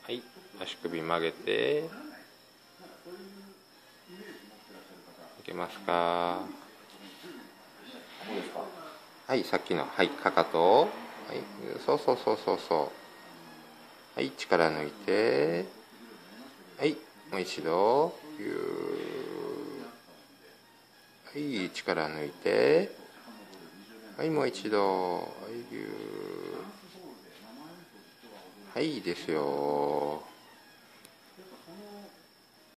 はい、足首曲げて、いけますか？ こうですか？ はい、さっきの、はい、かかと、はい、そうそうそうそうそう、はい、力抜いて、はい、もう一度、はい、力抜いて、はい、もう一度、はい、はい、いいですよ。